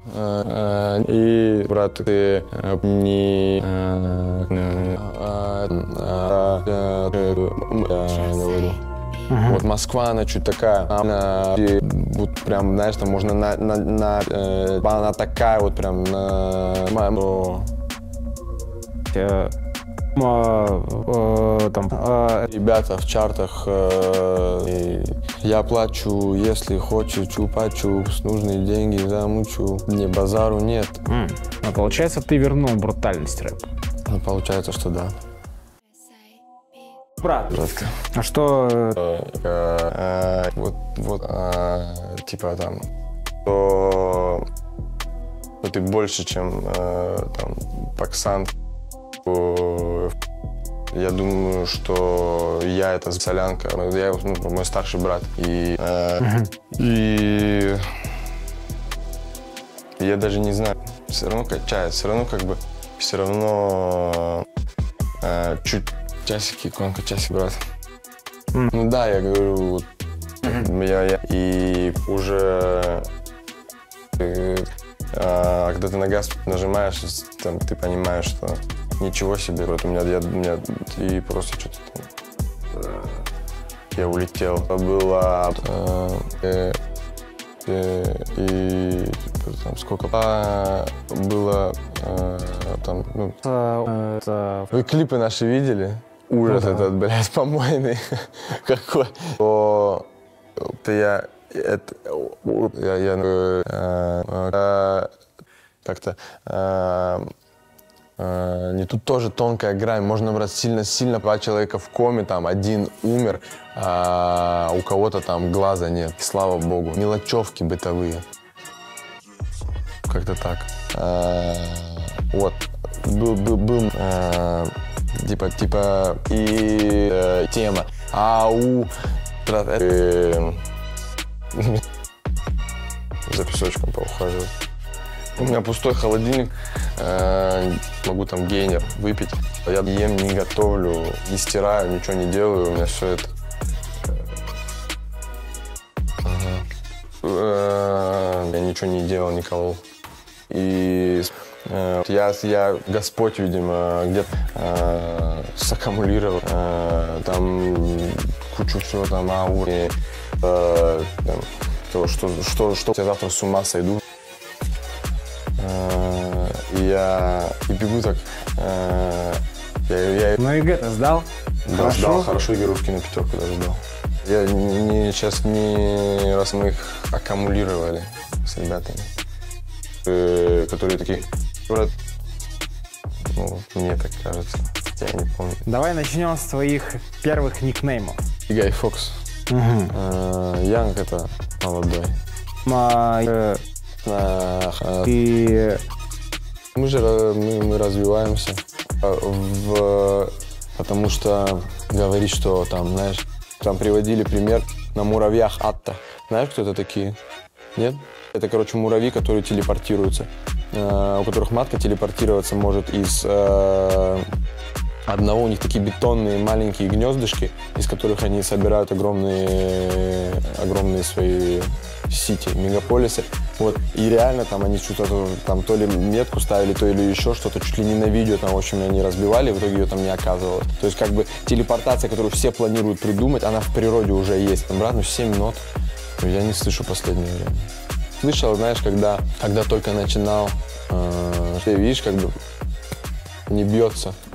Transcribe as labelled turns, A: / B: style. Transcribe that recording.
A: И, брат, ты не говорю. Вот Москва, она чуть такая, вот прям, знаешь, там можно она такая вот прям ребята в чартах, я плачу, если хочу, чупачу, с нужные деньги замучу, не базару нет.
B: А получается, ты вернул брутальность рэпа?
A: Ну, получается, что да.
B: Брат,
A: Жестко.
B: а что?
A: Типа там, что ты больше, чем там Паксан. Я думаю, что я это солянка, я мой старший брат. И я даже не знаю, все равно качает, все равно как бы, все равно чуть часики, иконка, часик, брат. Ну да, я говорю, вот, и уже когда ты на газ нажимаешь, там, ты понимаешь, что ничего себе, вот у меня и просто что-то там, я улетел. Было и там сколько было там, ну, вы клипы наши видели? Ужас этот, блядь, помойный какой. Как-то не тут тоже тонкая грань. Можно брать сильно-сильно, два человека в коме, там один умер, а у кого-то там глаза нет. Слава богу. Мелочевки бытовые. Как-то так. Вот. Был типа и тема. За песочком поухаживать. У меня пустой холодильник, могу там гейнер выпить. Я ем, не готовлю, не стираю, ничего не делаю, у меня все это. Я ничего не делал, не колол. И я Господь, видимо, где-то саккумулировал, там кучу всего, там аури, что я завтра с ума сойду. И бегу так.
B: Ну ЕГЭ ты сдал?
A: Да, сдал, хорошо, Егорушки на пятерку даже сдал. Я сейчас не раз мы их аккумулировали с ребятами, которые такие, брат, ну, мне так кажется, я не помню.
B: Давай начнем с твоих первых никнеймов.
A: Гай Фокс. Янг это молодой. Мы развиваемся, потому что говорить, что там, знаешь, там приводили пример на муравьях Атта. Знаешь, кто это такие? Нет? Это, короче, муравьи, которые телепортируются, у которых матка телепортироваться может из одного. У них такие бетонные маленькие гнездышки, из которых они собирают огромные свои сити, мегаполисы. Вот. И реально там они что-то там то ли метку ставили, то или еще что-то, чуть ли не на видео там, в общем, они разбивали, в итоге ее там не оказывалось. То есть как бы телепортация, которую все планируют придумать, она в природе уже есть. Там, брат, 7 нот. Я не слышу последнее время. Слышал, знаешь, когда только начинал, ты видишь, как бы не бьется.